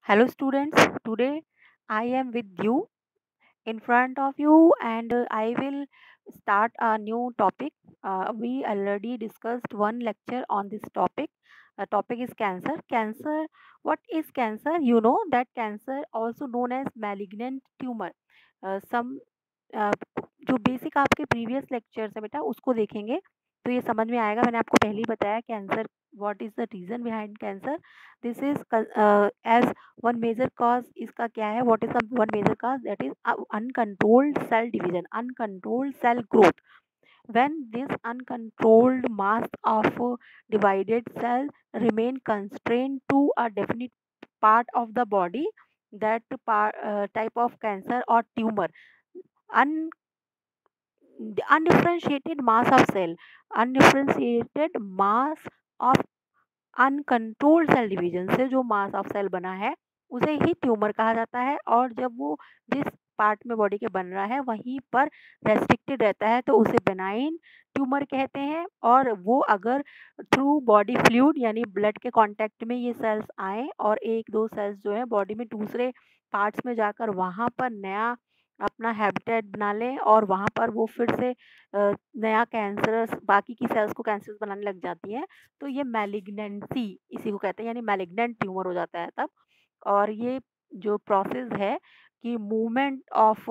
Hello students, today I am with you in front of you and I will start a new topic. We already discussed one lecture on this topic. Topic is cancer. Cancer, what is cancer? You know that cancer also known as malignant tumor. Some uh, जो basic आपके previous lectures है बेटा उसको देखेंगे तो ये समझ में आएगा। मैंने आपको पहले ही बताया cancer what is the reason behind cancer. This is as one major cause इसका क्या है, what is the one major cause, that is uncontrolled cell division, uncontrolled cell growth. When this uncontrolled mass of divided cells remain constrained to a definite part of the body, that type of cancer or tumor. Un- undifferentiated mass of cell, undifferentiated mass of uncontrolled cell division से जो मास of cell बना है उसे ही tumour कहा जाता है। और जब वो जिस पार्ट में बॉडी के बन रहा है वहीं पर रेस्ट्रिक्टेड रहता है तो उसे बेनाइन ट्यूमर कहते हैं। और वो अगर थ्रू बॉडी फ्लूइड यानी ब्लड के कांटेक्ट में ये सेल्स आए और एक दो सेल्स जो है बॉडी में दूसरे पार्ट्स में जाकर वहाँ पर नया अपना हैबिटेट बना लें और वहाँ पर वो फिर से नया कैंसरस बाकी की सेल्स को कैंसरस बनाने लग जाती है, तो ये मैलिग्नेंसी इसी को कहते हैं, यानी मैलिग्नेंट ट्यूमर हो जाता है तब। और ये जो प्रोसेस है कि मूवमेंट ऑफ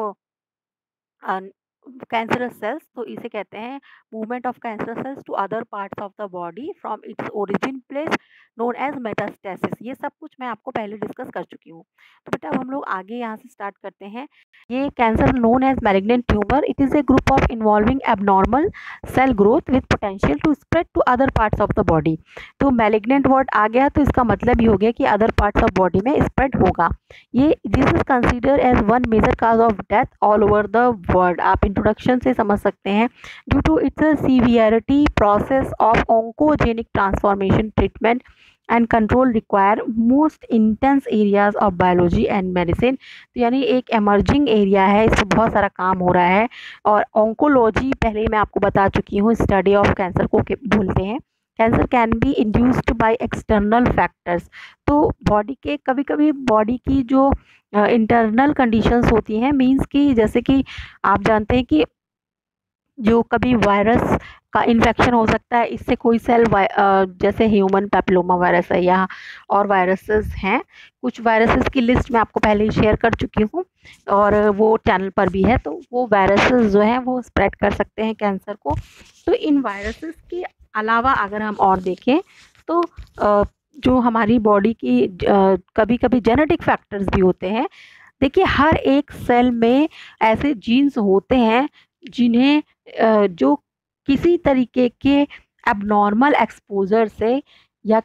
कैंसरस सेल्स, तो इसे कहते हैं movement of cancerous cells to other parts of the body from its origin place known as metastasis. ये सब कुछ मैं आपको पहले डिस्कस कर चुकी हूँ। तो बेटा अब हम लोग आगे यहाँ से स्टार्ट करते हैं। ये cancer known as malignant tumor, it is a group of involving abnormal cell growth with potential to spread to other parts of the body. तो मैलिग्नेंट वर्ड आ गया तो इसका मतलब ये हो गया कि अदर पार्ट्स ऑफ बॉडी में स्प्रेड होगा। ये this is consider as one major cause of death all over the world. आप इंट्रोडक्शन से समझ सकते हैं। Due to it's severity process of oncogenic transformation treatment and control require most intense areas of biology and medicine. तो यानी एक emerging area है, इसमें बहुत सारा काम हो रहा है। और ऑन्कोलॉजी पहले मैं आपको बता चुकी हूँ, स्टडी ऑफ कैंसर को बोलते हैं। Cancer can be induced by external factors. तो बॉडी के कभी कभी बॉडी की जो इंटरनल कंडीशंस होती हैं, मींस कि जैसे कि आप जानते हैं कि जो कभी वायरस का इन्फेक्शन हो सकता है, इससे कोई सेल जैसे ह्यूमन पैपिलोमा वायरस है या और वायरसेस हैं। कुछ वायरसेस की लिस्ट मैं आपको पहले ही शेयर कर चुकी हूँ और वो चैनल पर भी है। तो वो वायरसेस जो हैं वो स्प्रेड कर सकते हैं कैंसर को। तो इन वायरसेस के अलावा अगर हम और देखें तो जो हमारी बॉडी की कभी कभी जेनेटिक फैक्टर्स भी होते हैं। देखिए हर एक सेल में ऐसे जीन्स होते हैं जिन्हें जो किसी तरीके के एबनॉर्मल एक्सपोजर से या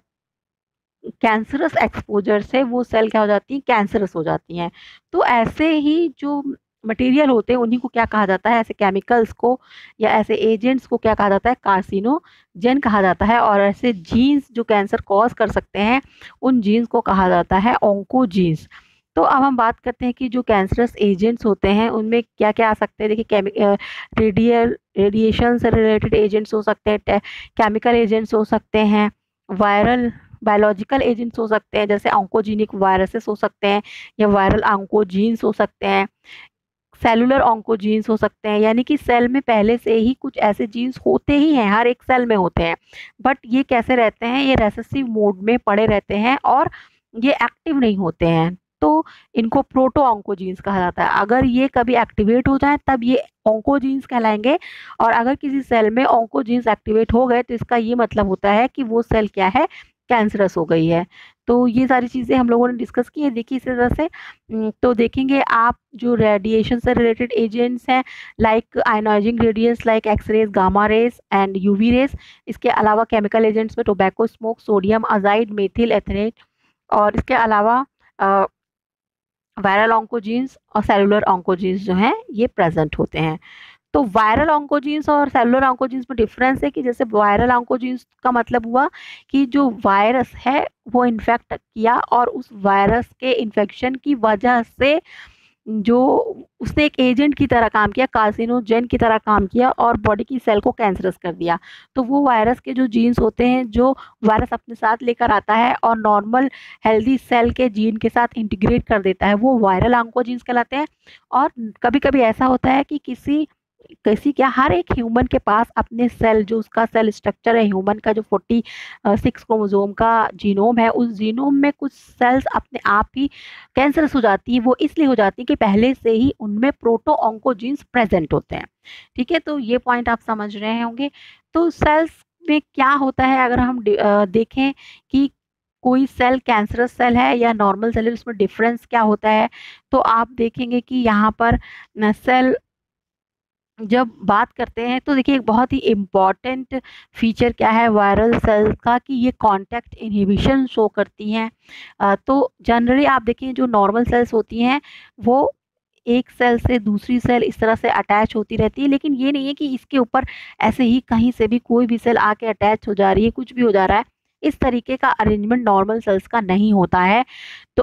कैंसरस एक्सपोजर से वो सेल क्या हो जाती है, कैंसरस हो जाती हैं। तो ऐसे ही जो मटेरियल होते हैं उन्हीं को क्या कहा जाता है, ऐसे केमिकल्स को या ऐसे एजेंट्स को क्या कहा जाता है, कार्सिनोजेन कहा जाता है। और ऐसे जीन्स जो कैंसर कॉज कर सकते हैं उन जीन्स को कहा जाता है ऑन्कोजीन्स। तो अब हम बात करते हैं कि जो कैंसरस एजेंट्स होते हैं उनमें क्या क्या आ सकते हैं। देखिए रेडिएशन से रिलेटेड एजेंट्स हो सकते हैं, केमिकल एजेंट्स हो सकते हैं, वायरल बायोलॉजिकल एजेंट्स हो सकते हैं जैसे ऑन्कोजेनिक वायरसेस हो सकते हैं या वायरल ऑन्कोजीन्स हो सकते हैं, सेलुलर ऑन्कोजीन्स हो सकते हैं। यानी कि सेल में पहले से ही कुछ ऐसे जीन्स होते ही हैं, हर एक सेल में होते हैं, बट ये कैसे रहते हैं, ये रेसेसिव मोड में पड़े रहते हैं और ये एक्टिव नहीं होते हैं। तो इनको प्रोटो ऑन्कोजीन्स कहा जाता है। अगर ये कभी एक्टिवेट हो जाए तब ये ऑन्कोजीन्स कहलाएंगे। और अगर किसी सेल में ऑन्कोजीन्स एक्टिवेट हो गए तो इसका ये मतलब होता है कि वो सेल क्या है, कैंसरस हो गई है। तो ये सारी चीज़ें हम लोगों ने डिस्कस की है। देखिए इसी तरह से तो देखेंगे आप जो रेडिएशन से रिलेटेड एजेंट्स हैं like ionizing radius like X-rays, gamma rays and UV rays. इसके अलावा केमिकल एजेंट्स में tobacco smoke, sodium azide, methyl ethanate, और इसके अलावा वायरल ऑन्कोजीन्स और सेलुलर ऑन्कोजीन्स जो हैं ये प्रेजेंट होते हैं। तो वायरल ऑन्कोजीन्स और सेलुलर ऑन्कोजीन्स में डिफरेंस है कि जैसे वायरल ऑन्कोजीन्स का मतलब हुआ कि जो वायरस है वो इन्फेक्ट किया और उस वायरस के इन्फेक्शन की वजह से जो उसने एक एजेंट की तरह काम किया, कार्सिनोजेन की तरह काम किया और बॉडी की सेल को कैंसरस कर दिया। तो वो वायरस के जो जीन्स होते हैं, जो वायरस अपने साथ लेकर आता है और नॉर्मल हेल्दी सेल के जीन के साथ इंटीग्रेट कर देता है, वो वायरल ऑन्कोजीन्स कहलाते हैं। और कभी-कभी ऐसा होता है कि किसी किसी क्या हर एक ह्यूमन के पास अपने सेल, जो उसका सेल स्ट्रक्चर है ह्यूमन का, जो 46 क्रोमोसोम का जीनोम है, उस जीनोम में कुछ सेल्स अपने आप ही कैंसरस हो जाती है। वो इसलिए हो जाती है कि पहले से ही उनमें प्रोटो ऑन्कोजीन्स प्रेजेंट होते हैं। ठीक है, तो ये पॉइंट आप समझ रहे होंगे। तो सेल्स में क्या होता है, अगर हम देखें कि कोई सेल कैंसरस सेल है या नॉर्मल सेल है, उसमें डिफरेंस क्या होता है, तो आप देखेंगे कि यहाँ पर सेल जब बात करते हैं तो देखिए, एक बहुत ही इम्पॉर्टेंट फीचर क्या है वायरल सेल का, कि ये कांटेक्ट इनहिबिशन शो करती हैं। तो जनरली आप देखिए, जो नॉर्मल सेल्स होती हैं वो एक सेल से दूसरी सेल इस तरह से अटैच होती रहती है, लेकिन ये नहीं है कि इसके ऊपर ऐसे ही कहीं से भी कोई भी सेल आके अटैच हो जा रही है, कुछ भी हो जा रहा है। इस तरीके का अरेंजमेंट नॉर्मल सेल्स का नहीं होता है। तो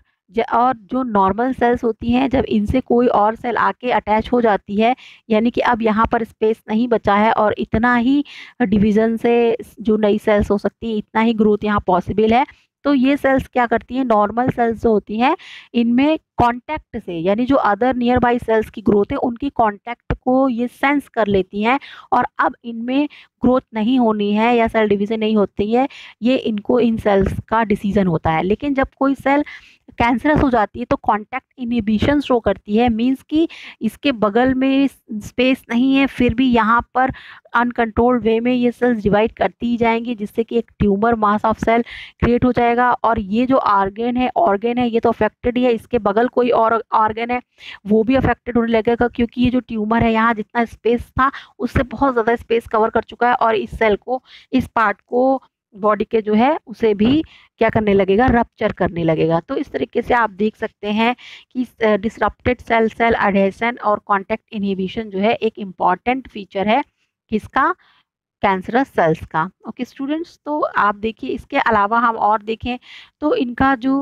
और जो नॉर्मल सेल्स होती हैं, जब इनसे कोई और सेल आके अटैच हो जाती है, यानी कि अब यहाँ पर स्पेस नहीं बचा है और इतना ही डिवीज़न से जो नई सेल्स हो सकती है, इतना ही ग्रोथ यहाँ पॉसिबल है। तो ये सेल्स क्या करती हैं, नॉर्मल सेल्स जो होती हैं, इनमें कांटेक्ट से, यानी जो अदर नियर बाई सेल्स की ग्रोथ है, उनकी कांटेक्ट को ये सेंस कर लेती हैं और अब इनमें ग्रोथ नहीं होनी है या सेल डिवीज़न नहीं होती है, ये इनको इन सेल्स का डिसीजन होता है। लेकिन जब कोई सेल कैंसरस हो जाती है तो कांटेक्ट इनहिबिशन शो करती है, मींस कि इसके बगल में स्पेस नहीं है, फिर भी यहाँ पर अनकंट्रोल्ड वे में ये सेल्स डिवाइड करती ही जाएंगी, जिससे कि एक tumor mass of cell create हो जाएगा। और ये जो ऑर्गेन है ये तो अफेक्टेड ही है, इसके बगल कोई और ऑर्गेन है वो भी अफेक्टेड होने लगेगा, क्योंकि ये जो ट्यूमर है यहाँ जितना स्पेस था उससे बहुत ज़्यादा स्पेस कवर कर चुका है और इस सेल को, इस पार्ट को बॉडी के जो है उसे भी क्या करने लगेगा, रप्चर करने लगेगा। तो इस तरीके से आप देख सकते हैं कि डिसरप्टेड सेल सेल अडहेशन और कांटेक्ट इनहिबिशन जो है एक इम्पॉर्टेंट फीचर है किसका, कैंसरस सेल्स का। ओके स्टूडेंट्स, तो आप देखिए इसके अलावा हम और देखें तो इनका जो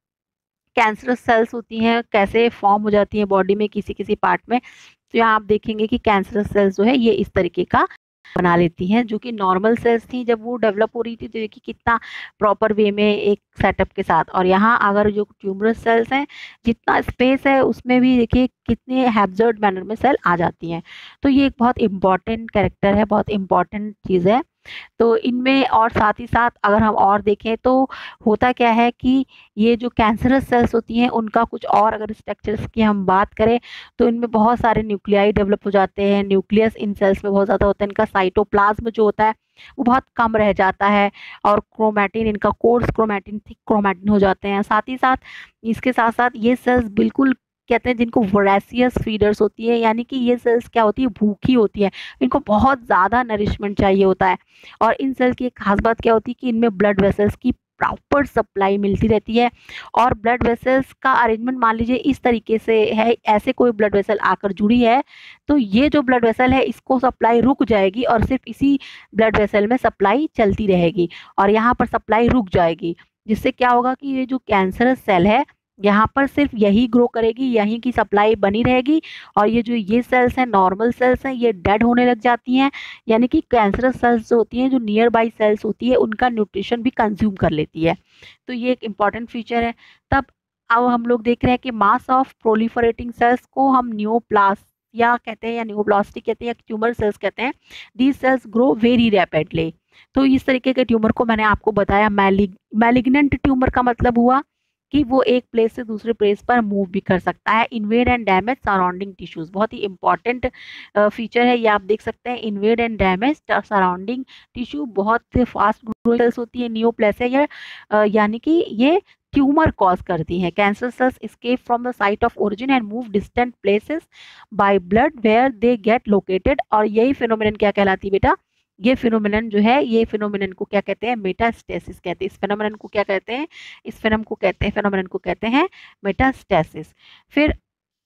कैंसरस सेल्स होती हैं कैसे फॉर्म हो जाती हैं बॉडी में किसी किसी पार्ट में, तो यहाँ आप देखेंगे कि कैंसरस सेल्स जो है ये इस तरीके का बना लेती हैं, जो कि नॉर्मल सेल्स थी जब वो डेवलप हो रही थी, तो देखिए कितना प्रॉपर वे में एक सेटअप के साथ। और यहाँ अगर जो ट्यूमरस सेल्स हैं, जितना स्पेस है उसमें भी देखिए कितने हैब्जर्ड मैनर में सेल आ जाती हैं। तो ये एक बहुत इंपॉर्टेंट कैरेक्टर है, बहुत इंपॉर्टेंट चीज़ है। तो इनमें और साथ ही साथ अगर हम और देखें तो होता क्या है कि ये जो कैंसरस सेल्स होती हैं उनका कुछ और अगर स्ट्रक्चर्स की हम बात करें तो इनमें बहुत सारे न्यूक्लियाई डेवलप हो जाते हैं। न्यूक्लियस इन सेल्स में बहुत ज़्यादा होता है, इनका साइटोप्लाज्म जो होता है वो बहुत कम रह जाता है और क्रोमैटिन, इनका कोर्स क्रोमैटिन, थिक क्रोमैटिन हो जाते हैं। साथ ही साथ इसके साथ साथ ये सेल्स बिल्कुल कहते हैं जिनको वोरेसियस फीडर्स होती है, यानी कि ये सेल्स क्या होती है, भूखी होती है, इनको बहुत ज़्यादा नरिशमेंट चाहिए होता है। और इन सेल की एक खास बात क्या होती है कि इनमें ब्लड वेसल्स की प्रॉपर सप्लाई मिलती रहती है। और ब्लड वेसल्स का अरेंजमेंट मान लीजिए इस तरीके से है, ऐसे कोई ब्लड वेसल आकर जुड़ी है तो ये जो ब्लड वेसल है इसको सप्लाई रुक जाएगी और सिर्फ इसी ब्लड वेसल में सप्लाई चलती रहेगी और यहाँ पर सप्लाई रुक जाएगी, जिससे क्या होगा कि ये जो कैंसरस सेल है यहाँ पर सिर्फ यही ग्रो करेगी, यहीं की सप्लाई बनी रहेगी और ये जो ये सेल्स हैं, नॉर्मल सेल्स हैं, ये डेड होने लग जाती हैं। यानी कि कैंसरस सेल्स जो होती हैं, जो नियर बाई सेल्स होती है, उनका न्यूट्रिशन भी कंज्यूम कर लेती है। तो ये एक इम्पॉर्टेंट फीचर है। तब अब हम लोग देख रहे हैं कि मास ऑफ प्रोलिफरेटिंग सेल्स को हम न्यूप्लासिया कहते हैं या न्यूप्लास्टिक कहते हैं या ट्यूमर सेल्स कहते हैं। These cells grow very rapidly. तो इस तरीके के ट्यूमर को मैंने आपको बताया। मैलिग्नेंट ट्यूमर का मतलब हुआ कि वो एक प्लेस से दूसरे प्लेस पर मूव भी कर सकता है। Invade and damage surrounding tissues, बहुत ही इंपॉर्टेंट फीचर है ये, आप देख सकते हैं। Invade and damage surrounding tissue, बहुत फास्ट ग्रोइंग सेल्स होती है नियोप्लासिया, यानी कि ये ट्यूमर कॉज करती हैं। Cancer cells escape from the site of origin and move distant places by blood where they get located. और यही फिनोमिनन क्या कहलाती है बेटा, ये फिनोमिनन जो है, ये फिनोमिनन को क्या कहते हैं, मेटास्टेसिस कहते हैं। इस फिनोमिनन को क्या कहते हैं, इस फिनोमिनन को कहते हैं मेटास्टेसिस। फिर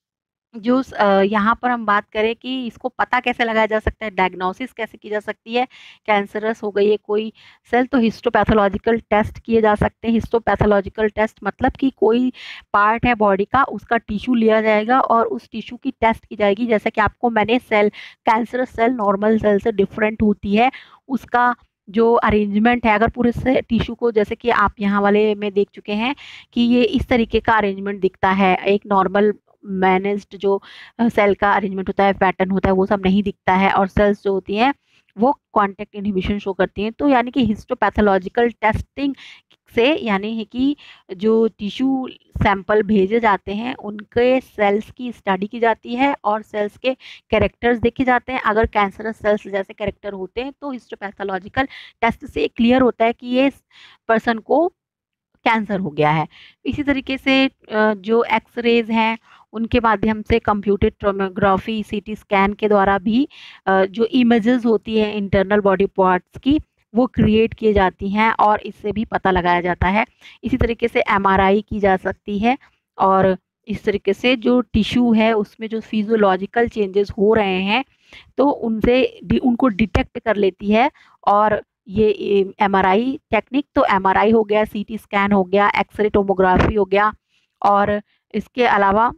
यहाँ पर हम बात करें कि इसको पता कैसे लगाया जा सकता है, डायग्नोसिस कैसे की जा सकती है, कैंसरस हो गई है कोई सेल, तो हिस्टोपैथोलॉजिकल टेस्ट किए जा सकते हैं। हिस्टोपैथोलॉजिकल टेस्ट मतलब कि कोई पार्ट है बॉडी का, उसका टिश्यू लिया जाएगा और उस टिश्यू की टेस्ट की जाएगी। जैसे कि आपको मैंने cell, cancerous cell normal cell से डिफरेंट होती है, उसका जो अरेंजमेंट है, अगर पूरे से टिश्यू को, जैसे कि आप यहाँ वाले में देख चुके हैं कि ये इस तरीके का अरेंजमेंट दिखता है, एक नॉर्मल मैनेज्ड जो सेल का अरेंजमेंट होता है, पैटर्न होता है, वो सब नहीं दिखता है, और सेल्स जो होती हैं वो कांटेक्ट इनहिबिशन शो करती हैं। तो यानी कि हिस्टोपैथोलॉजिकल टेस्टिंग से यानी है कि जो टिश्यू सैंपल भेजे जाते हैं उनके सेल्स की स्टडी की जाती है और सेल्स के कैरेक्टर्स देखे जाते हैं। अगर कैंसरस सेल्स जैसे कैरेक्टर होते हैं तो हिस्टोपैथोलॉजिकल टेस्ट से क्लियर होता है कि ये पर्सन को कैंसर हो गया है। इसी तरीके से जो एक्सरेज हैं उनके माध्यम से, कंप्यूटेड टोमोग्राफी, सीटी स्कैन के द्वारा भी जो इमेजेस होती है इंटरनल बॉडी पार्ट्स की, वो क्रिएट किए जाती हैं और इससे भी पता लगाया जाता है। इसी तरीके से एमआरआई की जा सकती है और इस तरीके से जो टिश्यू है उसमें जो फिजियोलॉजिकल चेंजेस हो रहे हैं तो उनको डिटेक्ट कर लेती है। और ये एमआरआई टेक्निक, तो एमआरआई हो गया, सीटी स्कैन हो गया, एक्सरे टोमोग्राफी हो गया, और इसके अलावा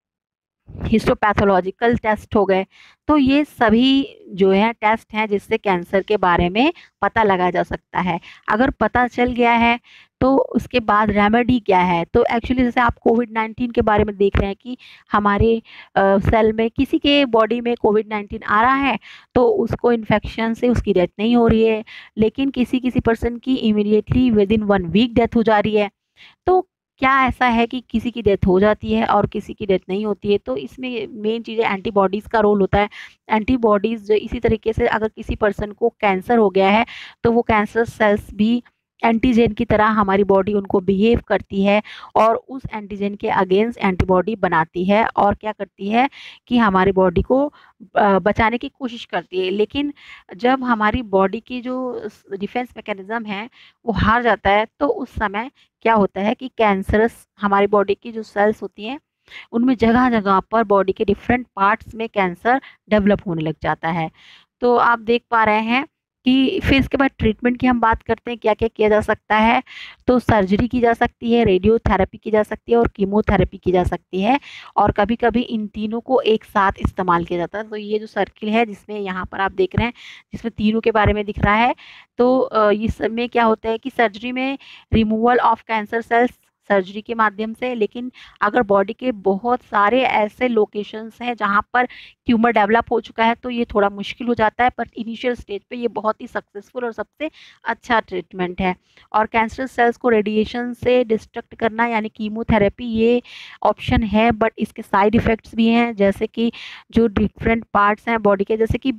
हिस्टोपैथोलॉजिकल टेस्ट हो गए। तो ये सभी जो है टेस्ट हैं जिससे कैंसर के बारे में पता लगाया जा सकता है। अगर पता चल गया है तो उसके बाद रेमेडी क्या है, तो एक्चुअली जैसे आप कोविड-19 के बारे में देख रहे हैं कि हमारे सेल में किसी के बॉडी में कोविड-19 आ रहा है तो उसको इन्फेक्शन से उसकी डेथ नहीं हो रही है, लेकिन किसी किसी पर्सन की immediately within 1 week death हो जा रही है। तो क्या ऐसा है कि किसी की डेथ हो जाती है और किसी की डेथ नहीं होती है, तो इसमें मेन चीज़ है एंटीबॉडीज़ का रोल होता है। एंटीबॉडीज़ इसी तरीके से अगर किसी पर्सन को कैंसर हो गया है तो वो कैंसर सेल्स भी एंटीजन की तरह हमारी बॉडी उनको बिहेव करती है और उस एंटीजन के अगेंस्ट एंटीबॉडी बनाती है और क्या करती है कि हमारी बॉडी को बचाने की कोशिश करती है। लेकिन जब हमारी बॉडी की जो डिफेंस मैकेनिज्म है वो हार जाता है तो उस समय क्या होता है कि कैंसरस हमारी बॉडी की जो सेल्स होती हैं उनमें जगह जगह पर बॉडी के डिफरेंट पार्ट्स में कैंसर डेवलप होने लग जाता है। तो आप देख पा रहे हैं कि फिर इसके बाद ट्रीटमेंट की हम बात करते हैं, क्या क्या किया जा सकता है। तो सर्जरी की जा सकती है, रेडियोथेरेपी की जा सकती है और कीमोथेरेपी की जा सकती है, और कभी कभी इन तीनों को एक साथ इस्तेमाल किया जाता है। तो ये जो सर्किल है जिसमें यहाँ पर आप देख रहे हैं जिसमें तीनों के बारे में दिख रहा है, तो इसमें क्या होता है कि सर्जरी में removal of cancer cells surgery के माध्यम से, लेकिन अगर बॉडी के बहुत सारे ऐसे लोकेशंस हैं जहाँ पर ट्यूमर डेवलप हो चुका है तो ये थोड़ा मुश्किल हो जाता है, पर इनिशियल स्टेज पे ये बहुत ही सक्सेसफुल और सबसे अच्छा ट्रीटमेंट है। और कैंसर सेल्स को रेडिएशन से डिस्ट्रक्ट करना यानी कीमोथेरेपी ये ऑप्शन है, बट इसके साइड इफ़ेक्ट्स भी हैं, जैसे कि जो डिफरेंट पार्ट्स हैं बॉडी के, जैसे कि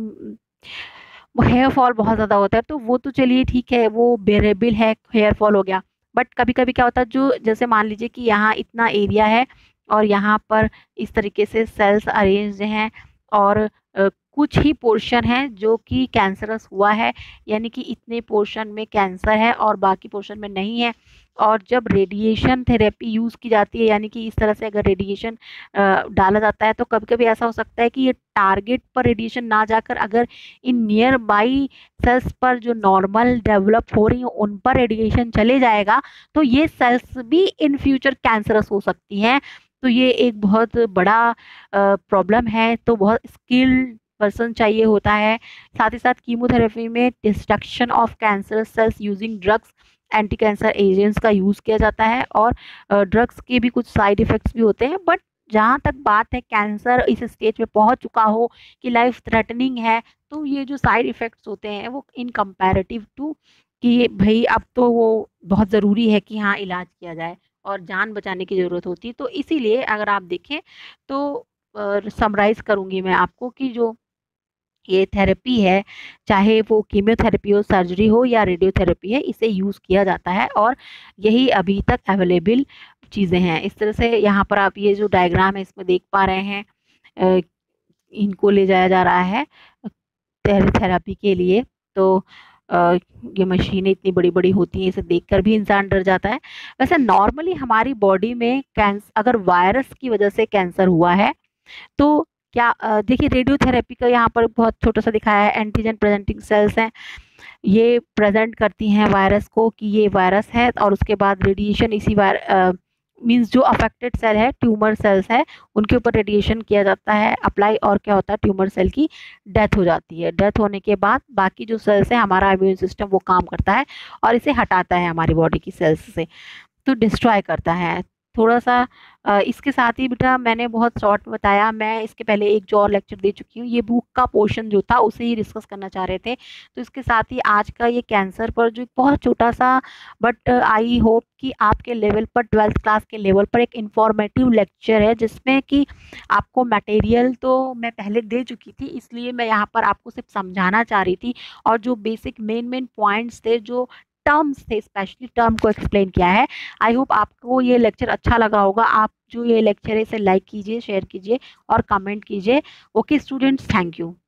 हेयर फॉल बहुत ज़्यादा होता है, तो वो तो चलिए ठीक है, वो बेरेबल है, हेयर फॉल हो गया। बट कभी कभी क्या होता है, जो जैसे मान लीजिए कि यहाँ इतना एरिया है और यहाँ पर इस तरीके से सेल्स अरेंज्ड हैं और कुछ ही पोर्शन है जो कि कैंसरस हुआ है, यानी कि इतने पोर्शन में कैंसर है और बाकी पोर्शन में नहीं है। और जब रेडिएशन थेरेपी यूज़ की जाती है, यानी कि इस तरह से अगर रेडिएशन डाला जाता है, तो कभी कभी ऐसा हो सकता है कि ये टारगेट पर रेडिएशन ना जाकर अगर इन नियर बाई सेल्स पर जो नॉर्मल डेवलप हो रही हैं उन पर रेडिएशन चले जाएगा, तो ये सेल्स भी इन फ्यूचर कैंसरस हो सकती हैं। तो ये एक बहुत बड़ा प्रॉब्लम है, तो बहुत स्किल्ड पर्सन चाहिए होता है। साथ ही साथ कीमोथेरेपी में destruction of cancer cells using drugs, anti cancer agents का यूज़ किया जाता है, और ड्रग्स के भी कुछ साइड इफ़ेक्ट्स भी होते हैं। बट जहाँ तक बात है कैंसर इस स्टेज पे पहुँच चुका हो कि लाइफ थ्रेटनिंग है, तो ये जो साइड इफ़ेक्ट्स होते हैं वो इन कंपैरेटिव टू कि भई अब तो वो बहुत ज़रूरी है कि हाँ इलाज किया जाए और जान बचाने की ज़रूरत होती है। तो इसीलिए अगर आप देखें तो समराइज़ करूँगी मैं आपको कि जो ये थेरेपी है, चाहे वो कीमोथेरेपी हो, सर्जरी हो या रेडियोथेरेपी है, इसे यूज़ किया जाता है और यही अभी तक अवेलेबल चीज़ें हैं। इस तरह से यहाँ पर आप ये जो डायग्राम है इसमें देख पा रहे हैं, अ, इनको ले जाया जा रहा है थेरेपी के लिए। तो ये मशीनें इतनी बड़ी-बड़ी होती हैं, इसे देखकर भी इंसान डर जाता है। वैसे नॉर्मली हमारी बॉडी में अगर वायरस की वजह से कैंसर हुआ है तो क्या देखिए रेडियोथेरेपी का यहाँ पर बहुत छोटा-सा दिखाया है, एंटीजन प्रेजेंटिंग सेल्स हैं, ये प्रेज़ेंट करती हैं वायरस को कि ये वायरस है, और उसके बाद रेडिएशन मीन्स जो अफेक्टेड सेल है, ट्यूमर सेल्स है, उनके ऊपर रेडिएशन किया जाता है अप्लाई, और क्या होता है, ट्यूमर सेल की डेथ हो जाती है। डेथ होने के बाद बाकी जो सेल्स हैं, हमारा इम्यून सिस्टम वो काम करता है और इसे हटाता है हमारी बॉडी की सेल्स से, तो डिस्ट्रॉय करता है। थोड़ा-सा इसके साथ ही बेटा मैंने बहुत शॉर्ट में बताया, मैं इसके पहले एक जो और लेक्चर दे चुकी हूँ, ये बुक का पोर्शन जो था उसे ही डिस्कस करना चाह रहे थे। तो इसके साथ ही आज का ये कैंसर पर जो एक बहुत छोटा-सा, बट आई होप कि आपके लेवल पर 12th क्लास के लेवल पर एक इन्फॉर्मेटिव लेक्चर है, जिसमें कि आपको मटेरियल तो मैं पहले दे चुकी थी, इसलिए मैं यहाँ पर आपको सिर्फ समझाना चाह रही थी, और जो बेसिक मेन पॉइंट्स थे, जो टर्म्स थे, स्पेशली टर्म को एक्सप्लेन किया है। आई होप आपको ये लेक्चर अच्छा लगा होगा। आप जो ये लेक्चर है इसे लाइक कीजिए, शेयर कीजिए और कमेंट कीजिए। Okay students, thank you.